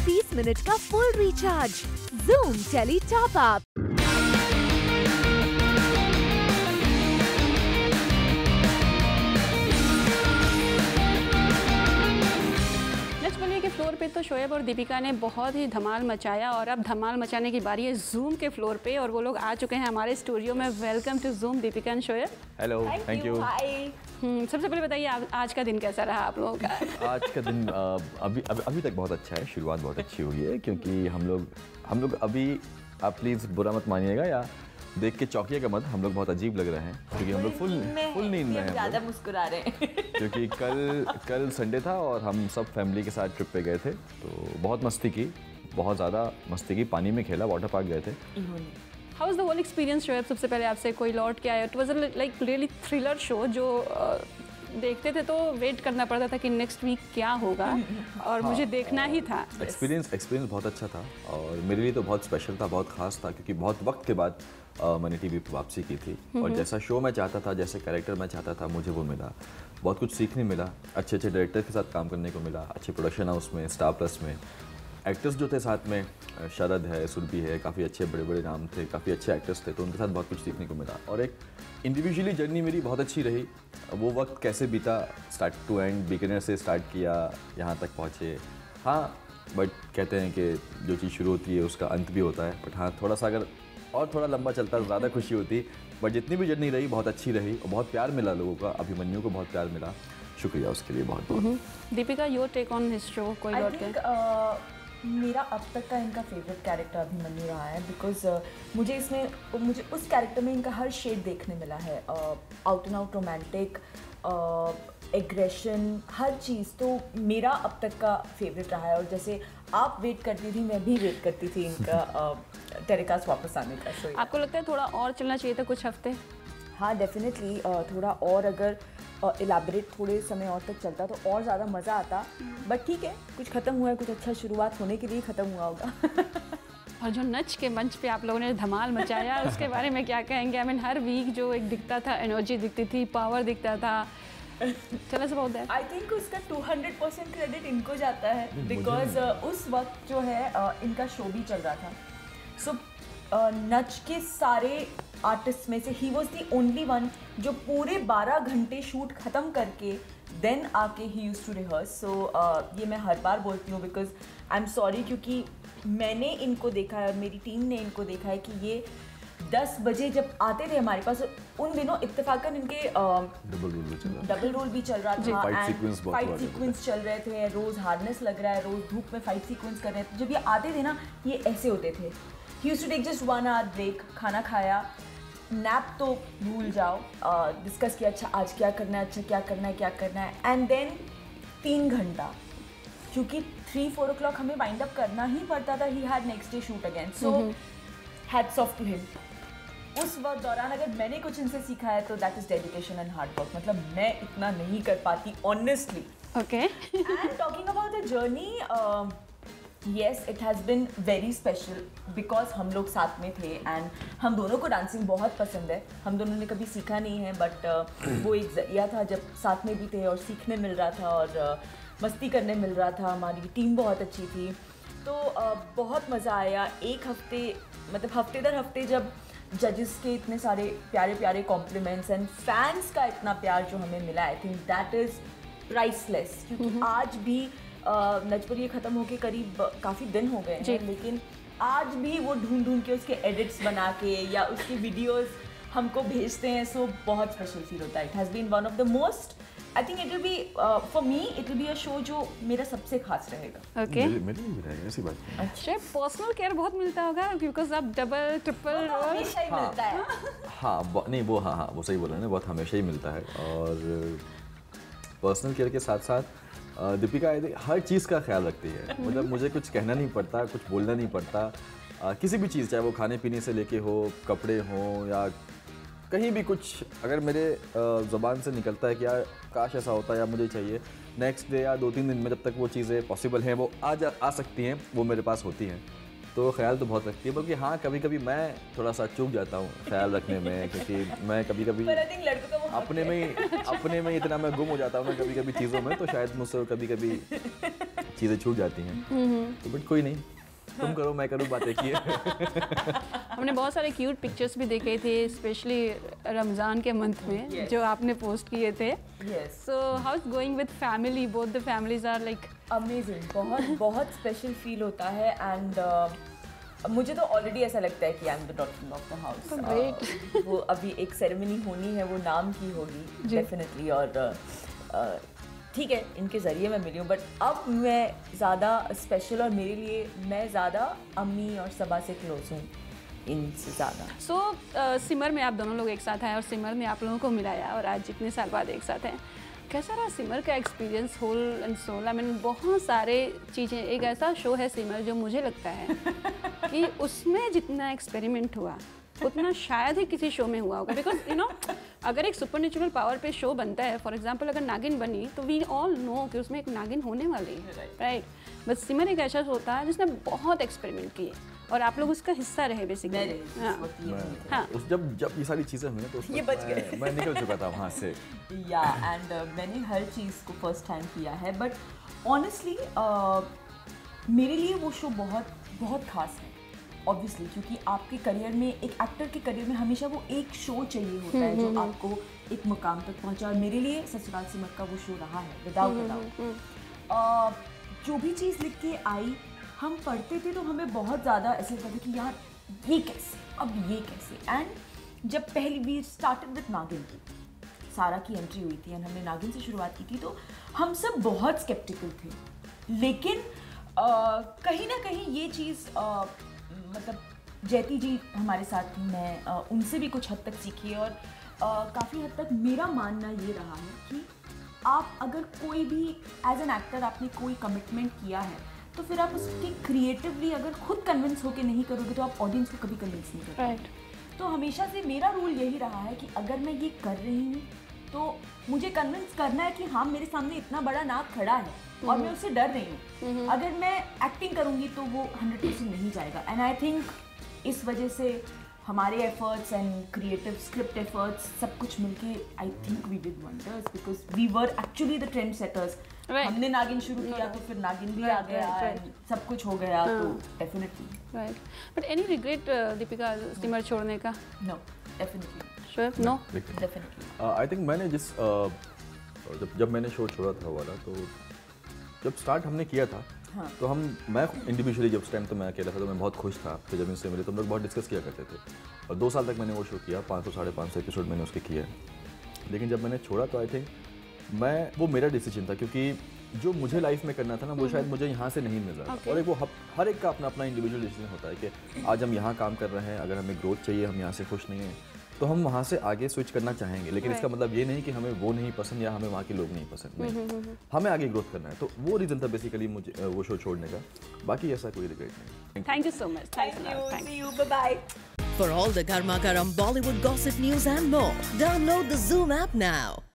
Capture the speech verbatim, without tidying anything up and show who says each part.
Speaker 1: तीस मिनट का full recharge. Zoom tele top up.
Speaker 2: के फ्लोर पे तो शोएब और दीपिका ने बहुत ही धमाल मचाया और अब धमाल मचाने की बारी है जूम के फ्लोर पे और वो लोग आ चुके हैं हमारे स्टूडियो में। Welcome to Zoom Deepika and Shoaib.
Speaker 3: Hello, thank you.
Speaker 2: Hmm सबसे पहले बताइए आज का दिन कैसा रहा आप लोगों का?
Speaker 3: आज का दिन अभी अभी अभी तक बहुत अच्छा है। शुरुआत बहुत अच्छी हुई है क्योंकि हम लोग हम लोग अभी, आप प्लीज़ बुरा मत मानिएगा या देख के चौंकिएगा मत, हम लोग बहुत अजीब लग रहे हैं क्योंकि हम लोग फुल फुल नींद में हैं।
Speaker 4: ज़्यादा मुस्कुरा रहे हैं
Speaker 3: क्योंकि कल कल संडे था और हम सब फैमिली के साथ ट्रिप पे गए थे, तो बहुत मस्ती की, बहुत ज़्यादा मस्ती की, पानी में खेला, वाटर पार्क गए थे।
Speaker 2: How was the whole experience Shoaib? सबसे पहले आपसे Koi Laut Ke Aaya, it was like really thriller show जो uh, देखते थे तो वेट करना पड़ता था कि नेक्स्ट वीक क्या होगा और हाँ, मुझे देखना ही था।
Speaker 3: एक्सपीरियंस एक्सपीरियंस बहुत अच्छा था और मेरे लिए तो बहुत स्पेशल था, बहुत ख़ास था क्योंकि बहुत वक्त के बाद uh, मैंने टीवी पर वापसी की थी और जैसा शो मैं चाहता था, जैसे कैरेक्टर मैं चाहता था, मुझे वो मिला। बहुत कुछ सीखने मिला, अच्छे अच्छे डायरेक्टर के साथ काम करने को मिला, अच्छे प्रोडक्शन हाउस में, स्टार प्लस में। एक्टर्स जो थे साथ में, शरद है, सुरभि है, काफ़ी अच्छे बड़े बड़े नाम थे, काफ़ी अच्छे एक्टर्स थे, तो उनके साथ बहुत कुछ सीखने को मिला। और एक इंडिविजुअली जर्नी मेरी बहुत अच्छी रही। वो वक्त कैसे बीता, स्टार्ट टू एंड, बिगिनर से स्टार्ट किया, यहाँ तक पहुँचे। हाँ, बट कहते हैं कि जो चीज़ शुरू होती है उसका अंत भी होता है। बट हाँ, थोड़ा सा अगर और थोड़ा लंबा चलता तो ज़्यादा खुशी होती। बट जितनी भी जर्नी रही बहुत अच्छी रही और बहुत प्यार मिला लोगों का। अभिमन्यु को बहुत प्यार मिला, शुक्रिया उसके लिए बहुत बहुत।
Speaker 2: Deepika, your take on his show? Koi Laut के?
Speaker 4: मेरा अब तक का इनका फेवरेट कैरेक्टर अभिमन्यु रहा है बिकॉज uh, मुझे इसमें मुझे उस कैरेक्टर में इनका हर शेड देखने मिला है। Out and out romantic, aggression, हर चीज़ तो मेरा अब तक का फेवरेट रहा है। और जैसे आप वेट करती थी, मैं भी वेट करती थी इनका टेलीकास्ट वापस आने का। सो
Speaker 2: आपको लगता है थोड़ा और चलना चाहिए था कुछ हफ्ते?
Speaker 4: हाँ, डेफिनेटली थोड़ा और अगर इलाबरेट थोड़े समय और तक चलता तो और ज़्यादा मज़ा आता। बट ठीक है, कुछ ख़त्म हुआ है, कुछ अच्छा शुरुआत होने के लिए ख़त्म हुआ होगा।
Speaker 2: और जो नच के मंच पे आप लोगों ने धमाल मचाया उसके बारे में क्या कहेंगे? आई मीन हर वीक जो एक दिखता था, एनर्जी दिखती थी, पावर दिखता था। चलो से बहुत
Speaker 4: आई थिंक उसका टू हंड्रेड परसेंट क्रेडिट इनको जाता है बिकॉज uh, उस वक्त जो है uh, इनका शो भी चल रहा था। सो so, uh, नच के सारे आर्टिस्ट में से he was the only one जो पूरे बारह घंटे शूट ख़त्म करके देन आके he use to rehearse. So ये मैं हर बार बोलती हूँ बिकॉज आई एम सॉरी, क्योंकि मैंने इनको देखा है और मेरी टीम ने इनको देखा है कि ये दस बजे जब आते थे हमारे पास, उन दिनों इत्तेफाकन इनके डबल रोल भी चल रहा डबल रोल भी चल रहा था, फाइट सीक्वेंस चल रहे थे, रोज़ हार्नेस लग रहा है, रोज़ धूप में फाइट सीक्वेंस कर रहे थे। जब ये आते थे ना, ये ऐसे होते थे। He used to take just one hour break, खाना खाया, नैप तो भूल जाओ, डिस्कस किया अच्छा आज क्या करना है, अच्छा क्या करना है, क्या करना है, एंड देन तीन घंटा, क्योंकि थ्री फोर ओ क्लॉक हमें वाइंड अप करना ही पड़ता था। He had next day shoot again. So hats off to him. उस वक्त दौरान अगर मैंने कुछ इनसे सीखा है तो that is dedication and hard work. मतलब मैं इतना नहीं कर पाती honestly.
Speaker 2: Okay.
Speaker 4: And talking about the journey, yes it has been very special because हम लोग साथ में थे एंड हम दोनों को डांसिंग बहुत पसंद है। हम दोनों ने कभी सीखा नहीं है बट uh, वो एक जरिया था जब साथ में भी थे और सीखने मिल रहा था और uh, मस्ती करने मिल रहा था। हमारी टीम बहुत अच्छी थी, तो uh, बहुत मज़ा आया। एक हफ्ते मतलब हफ्ते दर हफ्ते जब जजेस के इतने सारे प्यारे प्यारे कॉम्प्लीमेंट्स एंड फैंस का इतना प्यार जो हमें मिला, I think that is priceless. क्योंकि आज भी नच पर ये ख़त्म होके करीब काफ़ी दिन हो गए हैं, लेकिन आज भी वो ढूंढ ढूंढ के उसके एडिट्स बना के या उसकी वीडियोस हमको भेजते हैं। सो बहुत स्पेशल फील होता है। It has been one of the most, I think it will be for me, it will be a show जो मेरा सबसे खास रहेगा।
Speaker 2: ओके,
Speaker 3: मेरे भी रहेगा, ऐसी बात नहीं।
Speaker 2: अच्छा, पर्सनल केयर बहुत मिलता होगा बिकॉज आप डबल ट्रिपल रोल
Speaker 4: हमेशा ही मिलता है।
Speaker 3: हाँ नहीं वो हाँ हाँ वो सही बोला ना, बहुत हमेशा ही मिलता है। और पर्सनल केयर के साथ साथ दीपिका हर चीज़ का ख्याल रखती है। मतलब मुझे कुछ कहना नहीं पड़ता, कुछ बोलना नहीं पड़ता, किसी भी चीज़, चाहे वो खाने पीने से लेके हो, कपड़े हों या कहीं भी कुछ, अगर मेरे ज़बान से निकलता है कि यार काश ऐसा होता है या मुझे चाहिए, नेक्स्ट डे या दो तीन दिन में जब तक वो चीज़ें पॉसिबल हैं, वो आ जा आ सकती हैं, वो मेरे पास होती हैं। तो ख्याल तो बहुत रखती है, बल्कि हाँ कभी कभी मैं थोड़ा सा चूक जाता हूँ ख्याल रखने में, क्योंकि मैं कभी कभी अपने में ही अपने में इतना मैं गुम हो जाता हूँ ना कभी कभी चीज़ों में, तो शायद मुझसे कभी कभी चीज़ें छूट जाती हैं। तो बट कोई नहीं, तुम करो मैं करूँ, बातें की है।
Speaker 2: हमने बहुत सारे क्यूट पिक्चर्स भी देखे थे, स्पेशली रमज़ान के मंथ में
Speaker 4: Yes.
Speaker 2: जो आपने पोस्ट किए थे।
Speaker 4: Yes.
Speaker 2: So how is going with family? Both the families are like
Speaker 4: amazing, बहुत बहुत स्पेशल फील होता है एंड uh, मुझे तो ऑलरेडी ऐसा लगता है कि I am the daughter of the house.
Speaker 2: Great.
Speaker 4: वो अभी एक सेरेमनी होनी है, वो नाम की होगी डेफिनेटली, और uh, ठीक है इनके ज़रिए मैं मिली हूँ, बट अब मैं ज़्यादा स्पेशल और मेरे लिए मैं ज़्यादा अम्मी और सबा से क्लोज हूँ इनसे ज़्यादा।
Speaker 2: सो so, सिमर में आप दोनों लोग एक साथ आए और सिमर ने आप लोगों को मिलाया और आज इतने साल बाद एक साथ हैं। कैसा रहा सिमर का experience whole and soul? I mean बहुत सारे चीज़ें, एक ऐसा शो है सिमर जो मुझे लगता है कि उसमें जितना एक्सपेरिमेंट हुआ उतना शायद ही किसी शो में हुआ होगा। बिकॉज यू नो अगर एक सुपर पावर पे शो बनता है, फॉर एग्जाम्पल अगर नागिन बनी तो वी ऑल नो कि उसमें एक नागिन होने वाली है, राइट? बट सिमर एक ऐसा शो था जिसने बहुत एक्सपेरिमेंट किए और आप लोग उसका हिस्सा रहे बेसिकली। हाँ हाँ,
Speaker 3: उस जब जब ये सारी चीज़ें हुई ना तो उस
Speaker 4: ये
Speaker 3: वक्त
Speaker 4: बच
Speaker 3: मैं,
Speaker 4: गए।
Speaker 3: मैं निकल चुका था वहाँ से।
Speaker 4: या एंड मैंने हर चीज़ को फर्स्ट टाइम किया है, बट ऑनेस्टली मेरे लिए वो शो बहुत बहुत खास है ऑब्वियसली, क्योंकि आपके करियर में, एक एक्टर के करियर में हमेशा वो एक शो चाहिए होता है जो आपको एक मुकाम तक पहुंचा, और मेरे लिए ससुराल सिमर का वो शो रहा है विदाउट डाउट। जो भी चीज़ लिख के आई, हम पढ़ते थे तो हमें बहुत ज़्यादा ऐसे लगता था कि यार ये कैसे, अब ये कैसे। एंड जब पहली वी स्टार्टेड विद नागिन की, सारा की एंट्री हुई थी एंड हमने नागिन से शुरुआत की थी, तो हम सब बहुत स्केप्टिकल थे, लेकिन uh, कहीं ना कहीं ये चीज़ uh, मतलब जैती जी हमारे साथ थी, मैं uh, उनसे भी कुछ हद तक सीखी, और uh, काफ़ी हद तक मेरा मानना ये रहा है कि आप अगर कोई भी एज एन एक्टर आपने कोई कमिटमेंट किया है तो फिर आप उसकी क्रिएटिवली अगर खुद कन्विंस होके नहीं करोगे तो आप ऑडियंस को कभी कन्विंस नहीं करोगे।
Speaker 2: राइट।
Speaker 4: तो हमेशा से मेरा रूल यही रहा है कि अगर मैं ये कर रही हूँ तो मुझे कन्विंस करना है कि हाँ मेरे सामने इतना बड़ा नाग खड़ा है और मैं उससे डर रही हूँ। अगर मैं एक्टिंग करूँगी तो वो हंड्रेड परसेंट नहीं जाएगा। एंड आई थिंक इस वजह से हमारे efforts and creative script efforts सब कुछ मिलके I think we did wonders, because we were actually the trend setters. हमने नागिन शुरू किया तो फिर नागिन भी आ गया, and सब कुछ हो गया, तो definitely.
Speaker 2: Right, but any regret Deepika Simar छोड़ने का?
Speaker 4: No, definitely
Speaker 2: sure, no,
Speaker 4: definitely.
Speaker 3: I think मैंने जिस uh, जब जब मैंने शो छोड़ा था वाला, तो जब स्टार्ट हमने किया था, हाँ। तो हम मैं इंडिविजुअली जब उस टाइम तो मैं अकेला था तो मैं बहुत खुश था। फिर जब इनसे मिले तो हम लोग बहुत डिस्कस किया करते थे, और दो साल तक मैंने वो शो किया, पाँच सौ साढ़े पाँच सौ एपिसोड मैंने उसके किए। लेकिन जब मैंने छोड़ा तो आई थिंक मैं वो मेरा डिसीजन था, क्योंकि जो मुझे लाइफ में करना था ना वो शायद मुझे यहाँ से नहीं मिल रहा था। और एक वो हर एक का अपना अपना इंडिविजुअल डिसीजन होता है कि आज हम यहाँ काम कर रहे हैं, अगर हमें ग्रोथ चाहिए, हम यहाँ से खुश नहीं हैं तो हम वहाँ से आगे स्विच करना चाहेंगे। लेकिन इसका मतलब ये नहीं कि हमें वो नहीं पसंद या हमें वहाँ के लोग नहीं पसंद, नहीं, हमें आगे ग्रोथ करना है। तो वो रीज़न था बेसिकली मुझे वो शो छोड़ने का, बाकी ऐसा कोई रिग्रेट नहीं।
Speaker 2: Thank you so much,
Speaker 4: thank you, see you, bye bye.
Speaker 5: For all the Garma Garam Bollywood gossip news and more, download the Zoom app now.